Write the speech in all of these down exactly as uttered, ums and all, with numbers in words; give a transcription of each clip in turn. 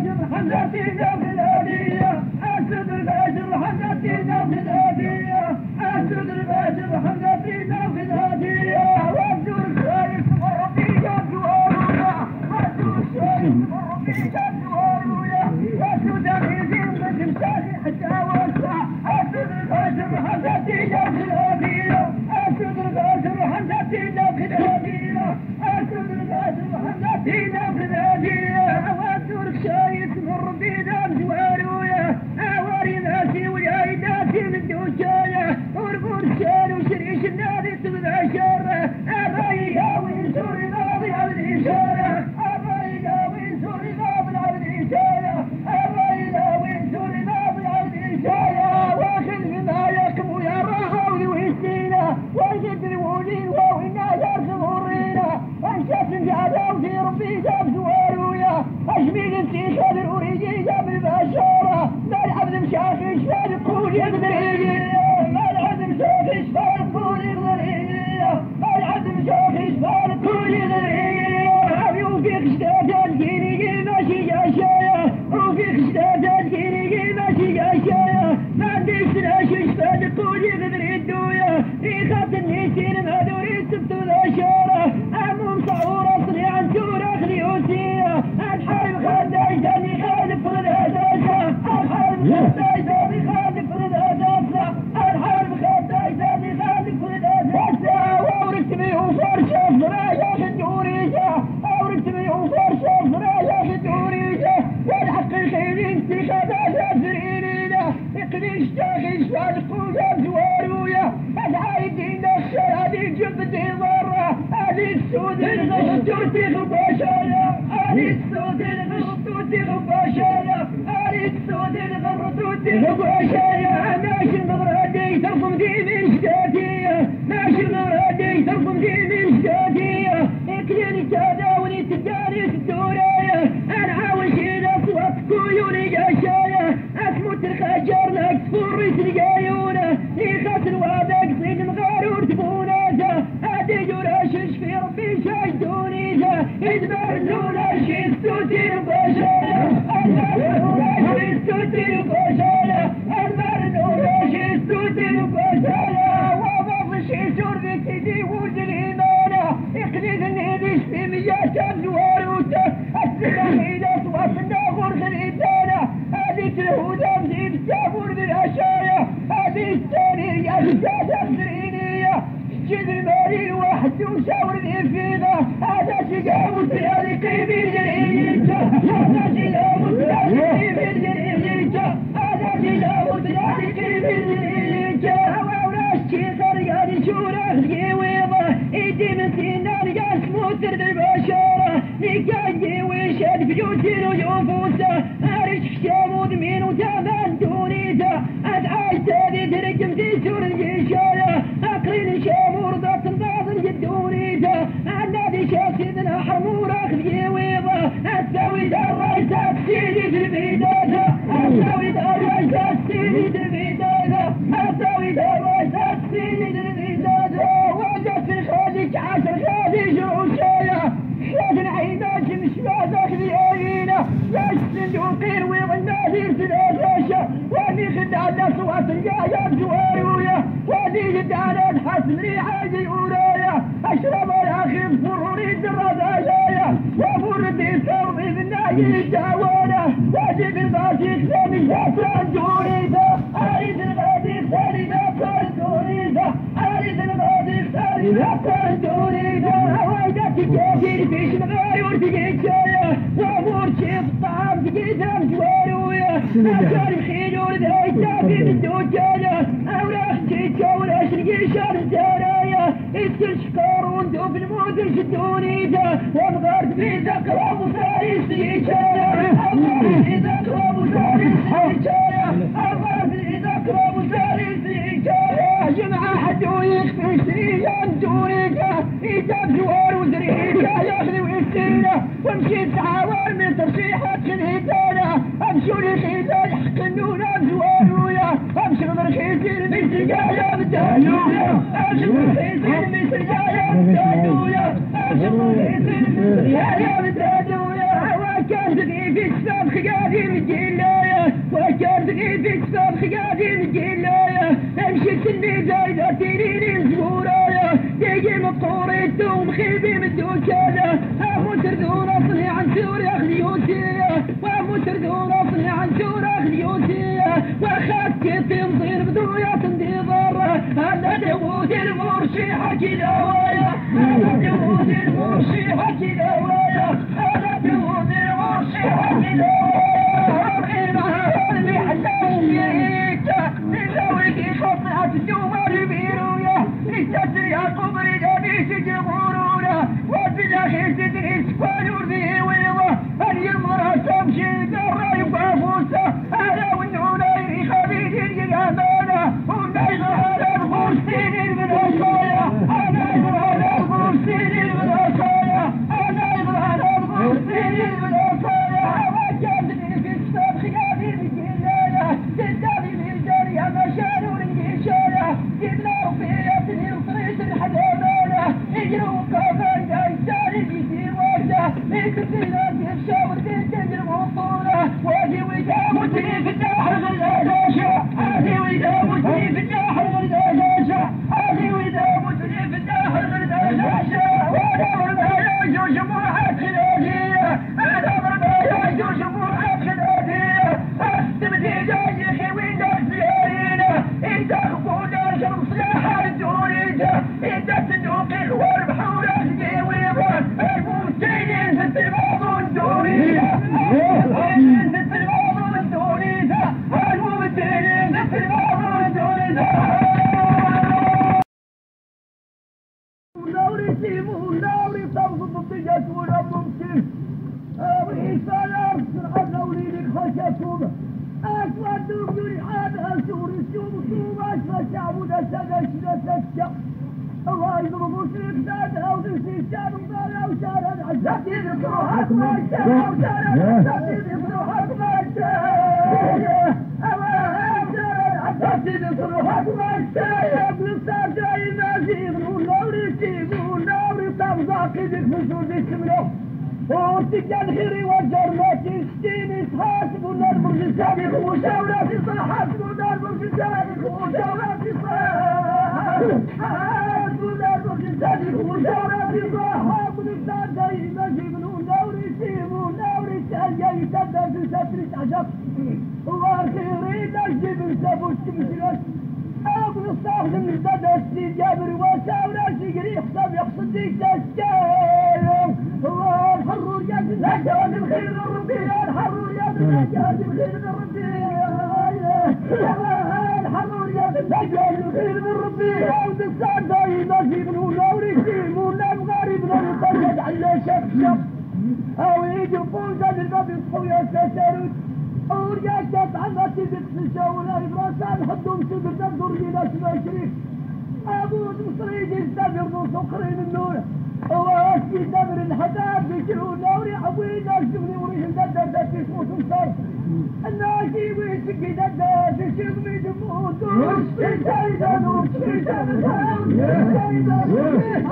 الباشر حملتنا في الهدية أسد الباشر حملتنا في الهدية أسد الباشر حملتنا في الهدية وابدو الشايف مربية جوارويا وابدو الشايف مربية جوارويا وابدو دميزين بتمشاني حتى وسع أسد الباشر حملتنا في الهدية أسد الباشر حملتنا في الهدية أسد الباشر حملتنا في الهدية وابدو الشايف مربية جوارويا أواري ناسي وياي ناسي من دوشايا ورقور شان وشريش النادي تبدأ شارة أباي قاوي سوري ناضي على الإشارة أباي قاوي سوري ناضي على الإشارة أباي قاوي سوري ناضي على الإشارة واخذ بما يكم يا راهو ويسينا واجد الولين وإنا يرسل الرينا أنشاف جادا وفي ربي جاب زوارويا أجميل انتي خادر أريجي جاب البشارة ما العبد مشاخش فالقول يقدر إيجيا ما العبد مشاخش فالقول يقدر إيجيا ما العبد مشاخش فالقول يقدر إيجيا أبي وفيك شتاتا الجيني ماشي جاشايا وفيك شتاتا الجيني ماشي جاشايا ما عنديش تناشش فالقول يقدر يدويا إيخات النيسين ما دوري سبتو الأشارة أمم صعورة صنيعا تورا خليوسية الحرب خداي تاني خالف الأساسة الحرب خداي تاني خالف الأساسة الحرب خداي تاني خالف الأساسة وورثني وفرشة فرايا خدوريجة وورثني وفرشة فرايا خدوريجة والحق الخيرين في خداجة سريرينا إقليش تاخيش فالقوة زوارويا أدعي الدين الشر هذه جبدي مرة هذه السود الغدوتي غباشايا هذه السود الغدوتي غباشايا هذه السود الغدوتي غباشايا ماشي المغرادي ترقم دي من شتاتية ماشي المغرادي ترقم دي من شتاتية اكليني تداوني تداني الدورايا انا عاوش الى اصوات كيوني قاشايا اسموت الخجر لك تفرس القايونة يخاف الوادق صيد مغارور تبوناتا هادي جراشش في ربي شايدونيتا ادبر لولاش السوتي باشايا ادبر لولاش السوتي باشايا ادبر لولاش السوتي باشايا وضعش يسور بكتدي ولد الإيمانة اقليل الهديش في مياه زواروتا السلاح إلى صوات الناغور خليتانا هذه الهدى مزيد التابور بالأشايا هذه الثانية الزادة الزرينية جد المالي واحد وشاور الإفيدة هذا تقام سيالي قيمين الإيجا هذا تقام سيالي قيمين الإيجا هذا تقام سيالي قيمين الإيجا وولاش كيسر يعني شورة القويضة إيدي من سينان ياسمو ترد البشارة نكاجي ويشاد بيوتين ويوفوسة أرش خشام ودمين وتامان دونيتا أدعاش تادي ترجم تيسور الجيشايا أقرين شامور ضغط نظاظر جدونيتا النادي شاسدنا حمورة خلقيويضة الساوي دار رأيسات سيدي في البيداتا الساوي دار رأيسات سيدي في البيداتا الساوي دار رأيسات سيدي في البيداتا وجدت في خادك عشر خادي جروشايا لكن عيناك مش ماذاك لأينا لاش صندوقين ويغنادير سلاساشا واني خد على صوات الجاية بزوارويا واني خد على الحسن ريحاجي ورايا اشرب الاخي بفروري الرضايا وفردي صوبي بالناجي الدعوانا واني بالباشي خسامي شاسان دوريتا اريد الغادي خساري ناكار دوريتا اريد الغادي خساري ناكار دوريتا ويدك كافير فيش مغايور تقيتايا وابور شيف الطعام تقيتها مزوارويا أكاري خيلور ذايتا في الدوجايا أوراخ تيتا ولا شرقيشان الزارايا السل شكارون دوب الموت شدونيتا ومغارت في ذكرى وصاري سيجايا أمغارت في ذكرى وصاري سيجايا أمغارت في ذكرى وصاري سيجايا جمعة حدو يخفي سريان دونيتا إيتاب زوار وزريتا ياخذ ويستينا ومشيت تعاون من ترشيحات خليتانا امشوا لخيزان حق النونة بزوارويا امشي مرخيزين مثل قايا بالدانويا امشي مرخيزين مثل قايا بالدانويا امشي مرخيزين مثل قايا بالدانويا هواك وكان تقي في السباب خقادي من جلايا وكان تقي في السباب خقادي من جلايا امشي اللي زايدة تيريني مزبورايا تيجي مطوريت ومخيبي من دوشايا امو تردون اصلي عن سوريا خليوسيا وامو تردون اصلي عن سوريا خليوسيا واخذت تنظير بدويا تندي ضرة انا داوود المرشيحة كداوايا انا داوود المرشيحة كداوايا انا داوود المرشيحة كداوايا غيرها اللي حتاشيك تلاويكي خطعت الدوما البيرويا لتسريع قبري دابيس جمهورونا وبالاخير تدريس فالور به ويضة هل يمرها تمشي درة يبقى فوسة انا والنونيري خبيث الامانة ونايض على الغرسين المناصايا انا ايضا على الغرسين المناصايا انا ايضا على الغرسين المناصايا وجدني في السباب خيابي بالجلايا تداري بالجارية مشان ونجيشايا جبنا رفيتني وطريت الحدامانة يجروا كافان دايساني بيدي واجه يكفينا تفشى وتنتج المنطورة واجي ودامتني في الناحر غلاشة هذه ودامتني في الناحر غلاشة هذه ودامتني في الناحر غلاشة وانا مرمايا جو جموعات خلافية انا مرمايا جو جموعات خلافية استبدي جاي خيوين الزيارين انت خبونا شرم سلاحة الدوريجة انت صندوق الخوار بحولة الجيويبة الممتين ست البعض الدوريجة الممتين ست البعض الدوريجة الممتين ست البعض الدوريجة نوري سيمو نوري تبسط الطيات ولا ممكن أبغي سلام سرعة نوري لك خشتهم أسود دوري عادها سوري سوم سوم أسود شعبنا سنة سنة الله يضرب وشريك سادها ودرسي الشام وضالها وشارها العزات يذكروا حكم الشام وشارها العزات يذكروا حكم الشام العزات يذكروا حكم الشام بالصار جاي نازي يغنون نوري سيبون نوري طبزاق يدك فسود يسمنوا وتجان خيري والجرمات يشتيني تحاسبوا النار بالجسامي خوشا ولا في صلاح حاسبوا النار بالجسامي خوشا ولا في صلاح حاسبوا النار بالجسامي خوشا ولا في صلاح ونبدأ دايما جيبنوا نوري سيبوا نوري تهجي تبدأ في ستري تعجب وخيري نجيب السبوش تمشلس أبو نستخدم الددس جابر وساونا شقري حساب يقصد ديك تسكيل الله الحرور يد الهجوان الخير الربيع الحرور يد الهجوان الخير الربيع الحرور يد الهجوان الخير الربيع ودسان دايما جيبنوا نوري سيمونا مغاربنا نطلق على شك شك أو يجوا فوزا للباب يصحوا يا سسرود ورجعت عمتي بتخشى ولا يبراسان حدهم سبر تنظر لنا شما شريك أبود مصري يستمر وسقري من نور واسكي تمر الحداد بيجروا نوري حبوينا شغلي وريهم دادا دادا تموت وصار الناشي ويسكي دادا تشغلي تموت وشي سايدا وشي سايدا وشي سايدا وشي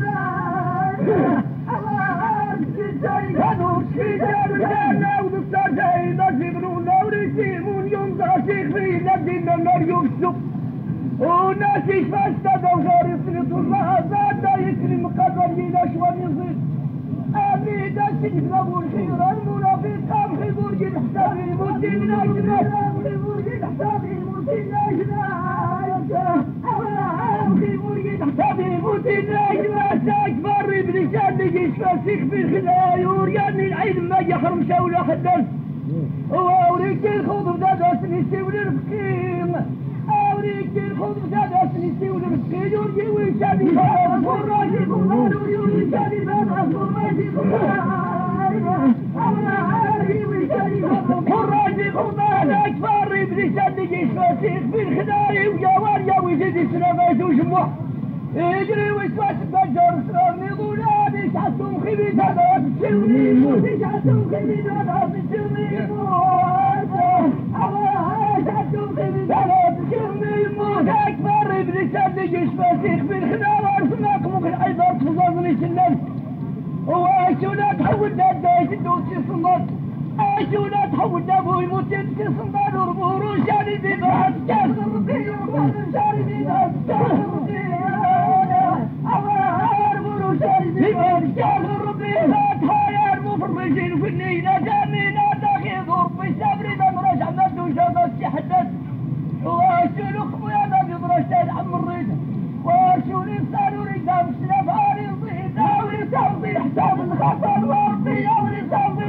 سايدا وشي سايدا ودكتور سايدا جبرون نوري سيمون يوم غاشيخ في نبدينا النار يفسق وناس يشفاشتا دوغار يصرف الله زادا يسلم قدر لنا شوان يصير أميدا تجذب الخير المنافق أبخي برج الحساب المسلم نجنات أبخي برج الحساب المسلم نجنات أبخي برج الحساب المسلم نجنات أكبر ابن شادق يشفاسيخ في الخلايا ورياني العيد ما يحرم شاولا حدث وأوريك الخضر دادس نسي ونرفقيم أوريك الخضر دادس نسي ونرفقيم يورجي ويشادي فاهم والراجي قرار ويشادي فاهم والراجي قرار أوري ويشادي فاهم والراجي قرار أكبر ابن شادق يشفاسيخ في الخلايا ويا ويزيد سلامات وجموع اجري واسمع تبجر سلامي ظلامي شعتم خبيث هذا تشلني موت شعتم خبيث هذا تشلني موت شعتم خبيث هذا تشلني موت أكبر ابن صدق يشفاسيخ بالخدار أرسماك ممكن أيضا تفضلني سلم وأكبر اشونا تحولنا الدايش ندوسي صمت اشونا تحولنا ابوي موت في صمت وربور وشاري في بعض كاس ربي وبعض شاري في بعض كاس ربي وربور وشاري في بعض كاس ربي فاتها يا المفرجين في الليلة جامينا داخل ظرف الشابري دمرش عمد وشغل تحدث واشوني خويا ما بيضرش عم الريد واشوني صاروا ريدا بسلافاري وضيدا ولي صار حساب الخطر وربي ولي صار